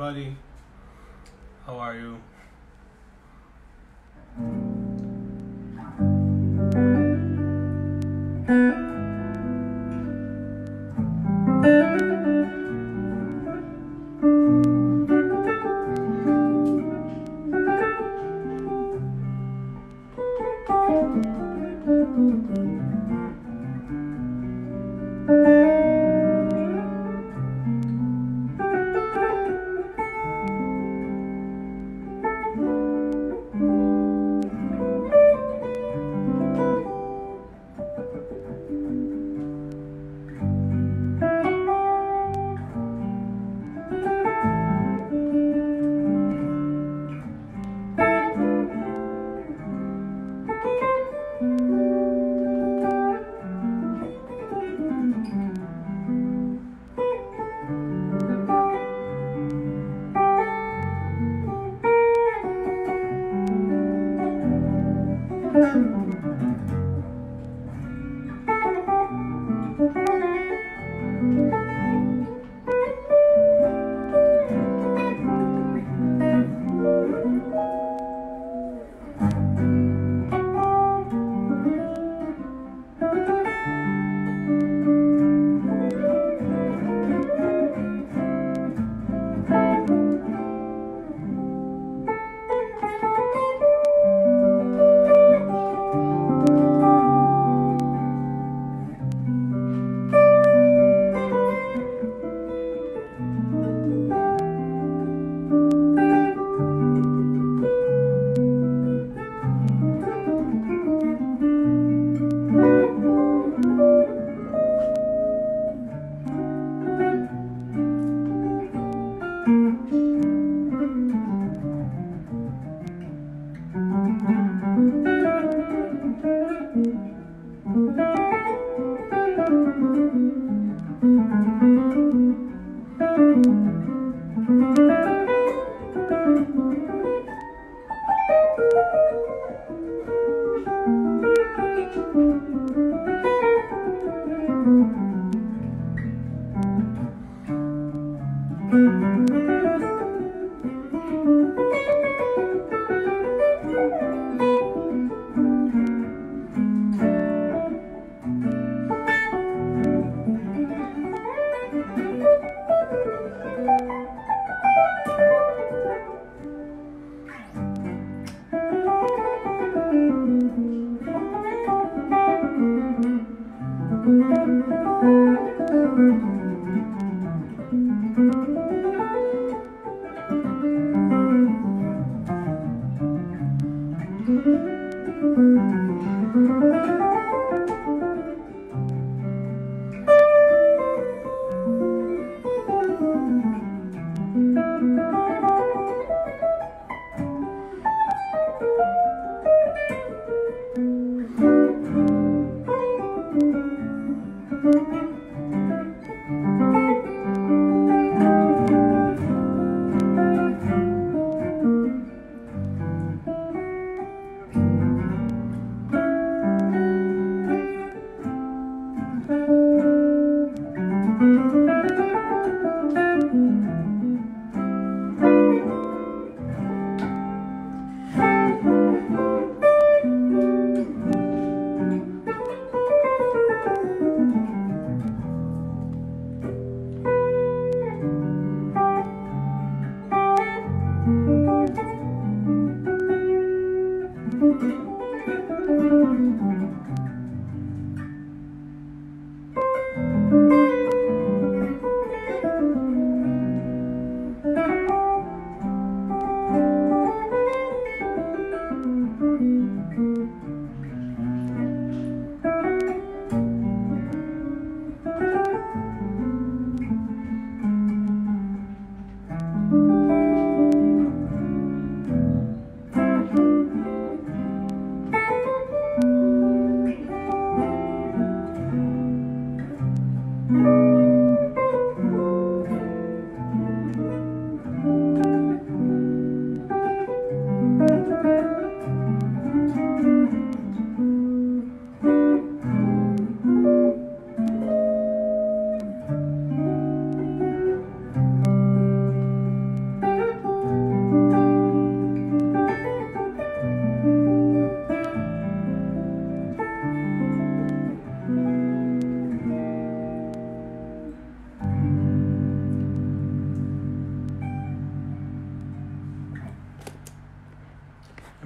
everybody. How are you?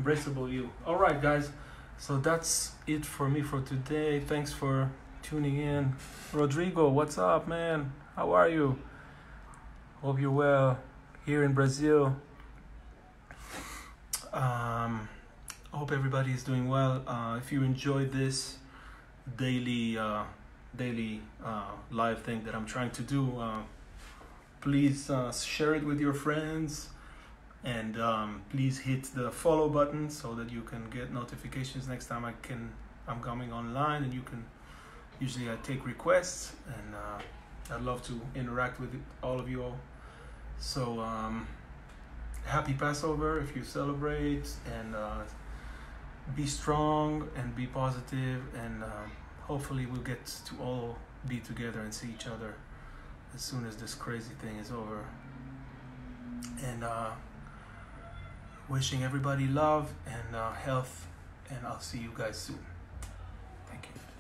embraceable you. All right, guys. So that's it for me for today. Thanks for tuning in. Rodrigo, what's up, man? How are you? Hope you're well here in Brazil. Hope everybody is doing well. If you enjoyed this daily live thing that I'm trying to do, please share it with your friends, and please hit the follow button so that you can get notifications next time I'm coming online. And you can usually I take requests, and I'd love to interact with all of you all. So happy Passover if you celebrate, and be strong and be positive, and hopefully we'll get to all be together and see each other as soon as this crazy thing is over. And wishing everybody love and health, and I'll see you guys soon. Thank you.